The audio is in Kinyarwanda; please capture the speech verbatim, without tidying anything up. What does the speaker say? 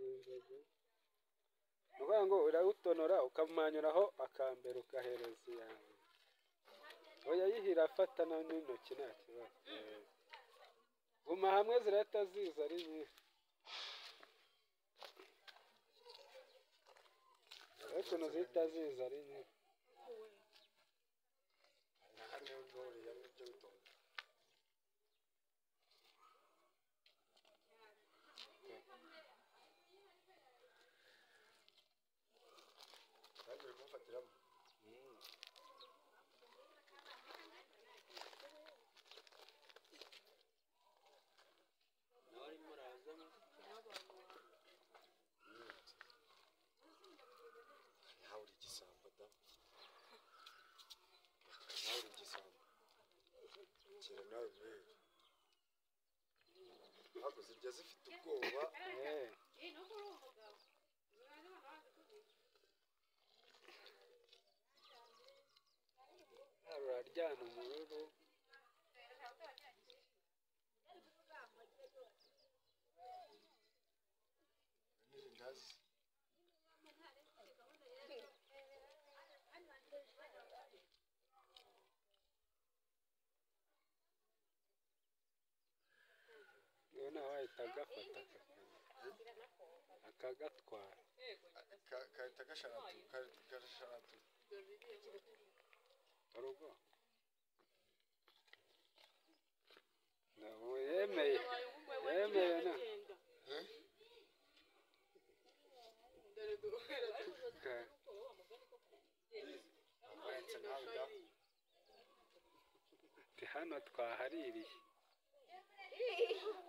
inzoga ni ukuvuga ngo urawutonora ukamanyuraho akambere ugahereza iyawe oya yihira afata n'intoki nta kibazo guma hamwe zirahita ziza ari nyinshi ukuntu zihita ziza ari nyinshi nanjye uri kumfatiramo nawe arimo arazamo nawe uri igisambo da nawe uri igisambo kera nawe mwewe ntabwo zirya zifite ubwoba uraryana umururu n'irindazi ubu nawe wahita agafata akagatwara kahita gasharatu gasharatu urugo ubu yemeye yemeye na wahetse nawe da hano twahaririye